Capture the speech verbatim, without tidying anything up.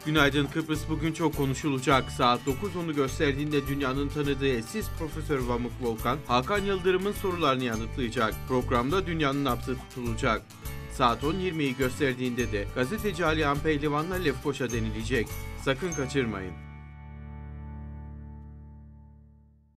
Günaydın Kıbrıs bugün çok konuşulacak. Saat dokuz onu gösterdiğinde dünyanın tanıdığı eşsiz Profesör Vamuk Volkan, Hakan Yıldırım'ın sorularını yanıtlayacak. Programda dünyanın nabzı tutulacak. Saat on yirmiyi gösterdiğinde de gazeteci Alihan Pehlivan'la Lefkoşa denilecek. Sakın kaçırmayın.